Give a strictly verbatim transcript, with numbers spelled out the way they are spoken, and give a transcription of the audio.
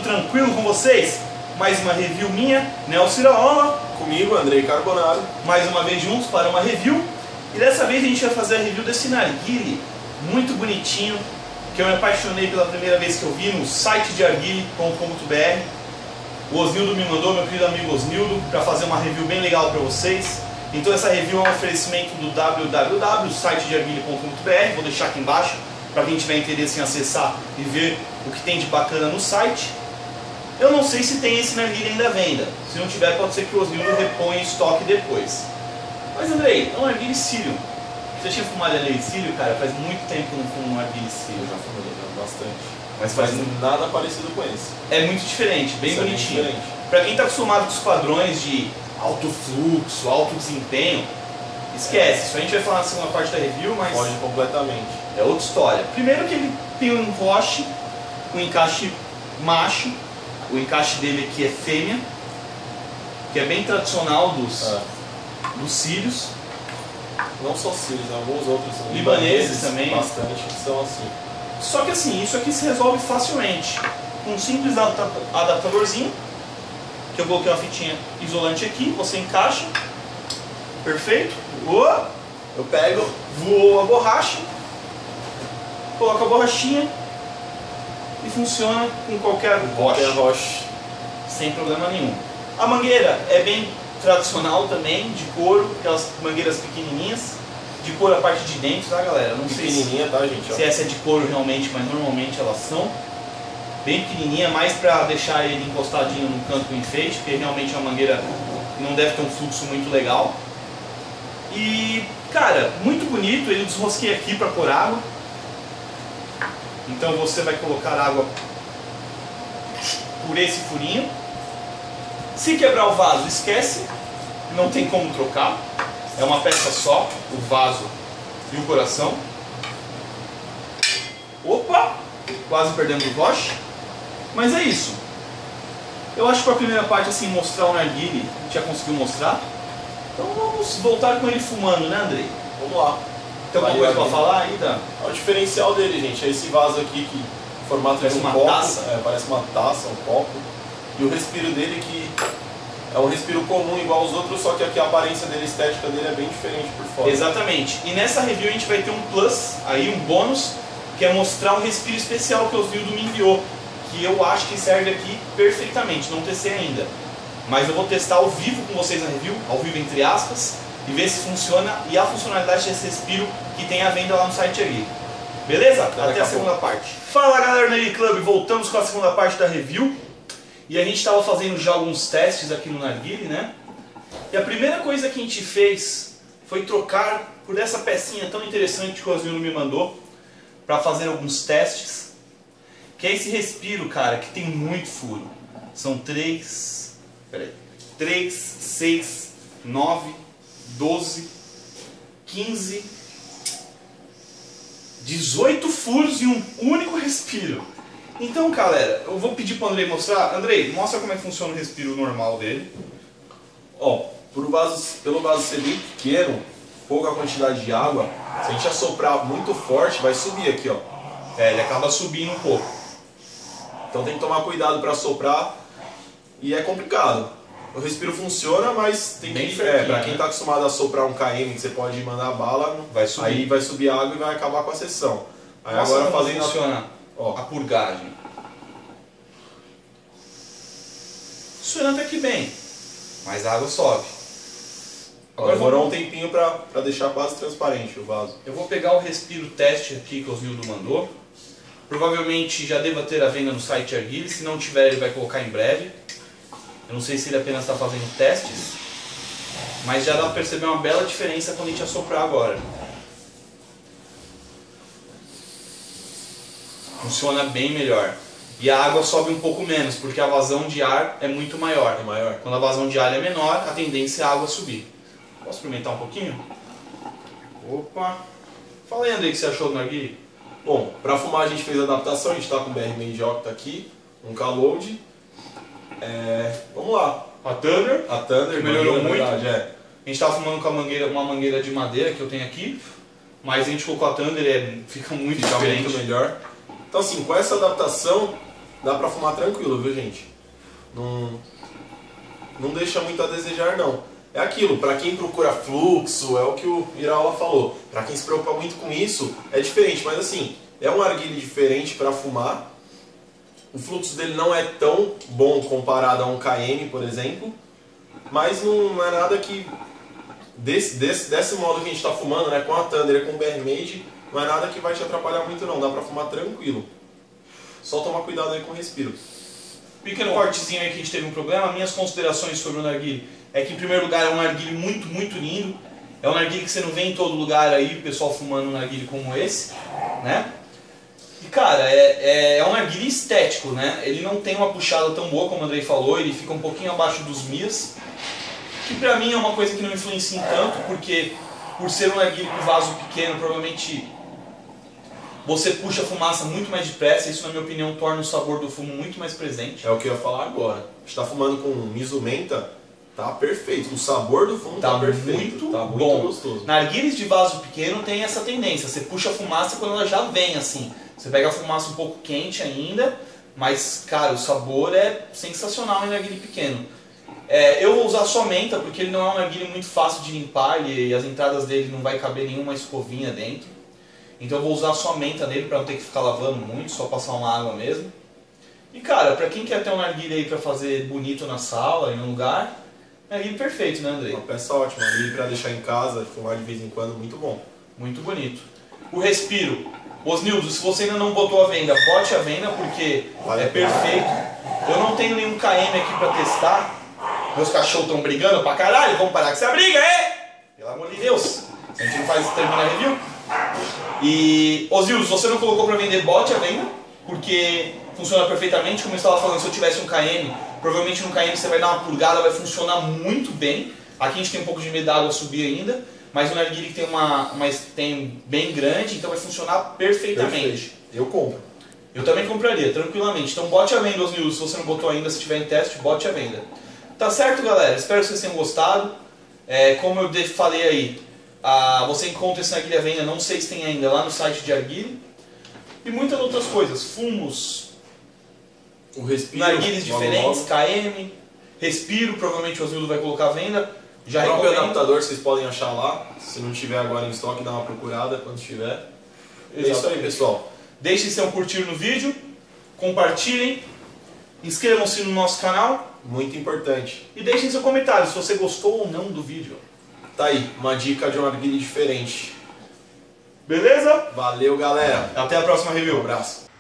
tranquilo com vocês? Mais uma review minha, Nelson Iraola. Comigo, Andrei Carbonaro. Mais uma vez juntos para uma review. E dessa vez a gente vai fazer a review desse narguile muito bonitinho, que eu me apaixonei pela primeira vez que eu vi no site de arguile ponto com ponto br. O Osnildo me mandou, meu querido amigo Osnildo, para fazer uma review bem legal para vocês. Então essa review é um oferecimento do w w w ponto site de arguile ponto com ponto br. Vou deixar aqui embaixo para quem tiver interesse em acessar e ver o que tem de bacana no site. Eu não sei se tem esse narguile ainda à venda. Se não tiver, pode ser que o Osnildo reponha estoque depois. Mas Andrei, é um narguile sírio. Você tinha fumado narguile sírio, cara? Faz muito tempo que eu não fumo um narguile sírio. Eu já fumei bastante. Mas faz Mas nada parecido com esse. É muito diferente, bem Isso bonitinho. É diferente. Pra quem está acostumado com os padrões de alto fluxo, alto desempenho, esquece. Isso a gente vai falar na segunda parte da review, mas Foge completamente. é outra história. Primeiro que ele tem um encoste, um encaixe macho. O encaixe dele aqui é fêmea, que é bem tradicional dos, É. dos sírios. Não só sírios, alguns outros Libaneses também. Bastante que são assim. Só que assim, isso aqui se resolve facilmente. Com um simples adapta- adaptadorzinho, que eu coloquei uma fitinha isolante aqui, você encaixa. Perfeito. Voa. Eu pego, Voou a borracha. Coloca a borrachinha. E funciona com qualquer qualquer rocha. rocha. Sem problema nenhum. A mangueira é bem tradicional também, de couro, aquelas mangueiras pequenininhas. De couro a parte de dentro, tá galera? Não sei se, Pequenininha, tá, gente? Ó. se essa é de couro realmente, mas normalmente elas são. Bem pequenininha, mais pra deixar ele encostadinho no canto do enfeite, porque realmente é uma mangueira que não deve ter um fluxo muito legal. E, cara, muito bonito, ele desrosqueia aqui pra pôr água. Então você vai colocar água por esse furinho. Se quebrar o vaso, esquece, não tem como trocar. É uma peça só, o vaso e o coração. Opa! Quase perdendo o roche. Mas é isso. Eu acho que a primeira parte, assim, mostrar o narguile, a gente já conseguiu mostrar. Então vamos voltar com ele fumando, né, Andrei? Vamos lá. Tem alguma coisa pra falar ainda? O diferencial dele, gente, é esse vaso aqui que o formato Parece de um uma copo, taça. É, parece uma taça, um copo. E o respiro dele que é um respiro comum igual aos outros, só que aqui a aparência dele, a estética dele é bem diferente por fora. Exatamente. E nessa review a gente vai ter um plus, aí um bônus, que é mostrar um respiro especial que o Osnildo me enviou, que eu acho que serve aqui perfeitamente, não testei ainda. Mas eu vou testar ao vivo com vocês na review, ao vivo entre aspas, e ver se funciona e a funcionalidade desse respiro que tem à venda lá no site ali. Beleza? Daqui Até a a segunda parte. Fala galera do Narguile Club, voltamos com a segunda parte da review. E a gente estava fazendo já alguns testes aqui no narguile, né? E a primeira coisa que a gente fez foi trocar por essa pecinha tão interessante que o Osnildo me mandou para fazer alguns testes. Que é esse respiro, cara, que tem muito furo. São três, peraí, três, seis, nove, doze, quinze, dezoito furos em um único respiro. Então, galera, eu vou pedir para o Andrei mostrar. Andrei, mostra como é que funciona o respiro normal dele. Ó, por vaso, pelo vaso ser bem pequeno, pouca quantidade de água, se a gente assoprar muito forte, vai subir aqui, ó. É, ele acaba subindo um pouco. Então tem que tomar cuidado para soprar e é complicado. O respiro funciona, mas tem Bem que... fraquinho, É, para quem né? está acostumado a soprar um K M, que você pode mandar bala, Vai subir. aí vai subir água e vai acabar com a sessão. Aí Nossa, agora como fazendo... funciona Ó. a purgagem. Funciona até que bem, mas a água sobe. Ó, demorou um vamos- tempinho para deixar quase transparente o vaso. Eu vou pegar o respiro teste aqui que o Osnildo mandou. Provavelmente já deva ter a venda no site Arguile, se não tiver ele vai colocar em breve. Eu não sei se ele apenas está fazendo testes, mas já dá para perceber uma bela diferença quando a gente assoprar agora. Funciona bem melhor. E a água sobe um pouco menos, porque a vazão de ar é muito maior. É maior. Quando a vazão de ar é menor, a tendência é a água subir. Posso experimentar um pouquinho? Opa! Fala aí, Andrei, o que você achou do narguile? Bom, para fumar a gente fez a adaptação, a gente está com o B R Main Octa aqui, um K-Load. É, vamos lá. A Thunder. A Thunder Que melhorou na muito. verdade, é. A gente estava fumando com a mangueira, uma mangueira de madeira que eu tenho aqui, mas a gente colocou a Thunder e é, fica muito Fica diferente. muito melhor. Então assim, com essa adaptação, dá pra fumar tranquilo, viu, gente? Não, não deixa muito a desejar, não. É aquilo, pra quem procura fluxo, é o que o Iraola falou. Pra quem se preocupa muito com isso, é diferente. Mas assim, é um narguilé diferente pra fumar. O fluxo dele não é tão bom comparado a um K M, por exemplo. Mas não é nada que... Desse, desse, desse modo que a gente tá fumando, né, com a Thunder e com o B R Made, não é nada que vai te atrapalhar muito, não. Dá pra fumar tranquilo. Só tomar cuidado aí com o respiro. Pequeno cortezinho aí que a gente teve um problema. Minhas considerações sobre o narguilé é que, em primeiro lugar, é um narguilé muito, muito lindo. É um narguilé que você não vê em todo lugar aí, o pessoal fumando um narguilé como esse, né? E, cara, é, é, é um narguilé estético, né? Ele não tem uma puxada tão boa, como o Andrei falou, ele fica um pouquinho abaixo dos Mias, que pra mim é uma coisa que não influencia em tanto, porque por ser um narguilé com vaso pequeno, provavelmente você puxa a fumaça muito mais depressa. Isso, na minha opinião, torna o sabor do fumo muito mais presente. É o que eu ia falar agora. A gente tá fumando com miso menta, tá perfeito. O sabor do fumo tá, tá perfeito. Muito tá muito bom. gostoso. Narguilés de vaso pequeno tem essa tendência. Você puxa a fumaça quando ela já vem, assim. Você pega a fumaça um pouco quente ainda, mas, cara, o sabor é sensacional em narguilé pequeno. É, eu vou usar só menta, porque ele não é um narguilé muito fácil de limpar e, e as entradas dele não vai caber nenhuma escovinha dentro. Então eu vou usar só menta nele para não ter que ficar lavando muito, só passar uma água mesmo. E, cara, pra quem quer ter um narguilé aí pra fazer bonito na sala, em um lugar, narguilé perfeito, né, Andrei? Uma peça ótima, narguilé pra deixar em casa, fumar de vez em quando, muito bom. Muito bonito. O respiro. Osnildo, se você ainda não botou a venda, bote a venda, porque vale é perfeito. Eu não tenho nenhum K M aqui pra testar. Meus cachorros estão brigando pra caralho, vamos parar com essa briga, é? Pelo amor de Deus. A gente não faz terminar a review. E, Osnildo, se você não colocou pra vender, bote a venda, porque funciona perfeitamente. Como eu estava falando, se eu tivesse um K M, provavelmente no K M você vai dar uma purgada, vai funcionar muito bem. Aqui a gente tem um pouco de medo da água subir ainda, mas o narguilé tem uma, uma tem bem grande, então vai funcionar perfeitamente. Perfeito. Eu compro. Eu também compraria, tranquilamente. Então bote a venda, Osnildo, se você não botou ainda, se tiver em teste, bote a venda. Tá certo, galera? Espero que vocês tenham gostado. É, como eu falei aí, ah, você encontra esse narguilé à venda, não sei se tem ainda, lá no site de Arguile. E muitas outras coisas, fumos, o respiro, narguilés diferentes, logo. K M, respiro, provavelmente o Osnildo vai colocar à venda. Já o próprio recomendo. adaptador vocês podem achar lá, se não tiver agora em estoque, dá uma procurada quando tiver. É isso aí, pessoal. Deixem seu curtir no vídeo, compartilhem, inscrevam-se no nosso canal. Muito importante. E deixem seu comentário se você gostou ou não do vídeo. Tá aí, uma dica de um narguilé diferente. Beleza? Valeu, galera. Até a próxima review. Um abraço.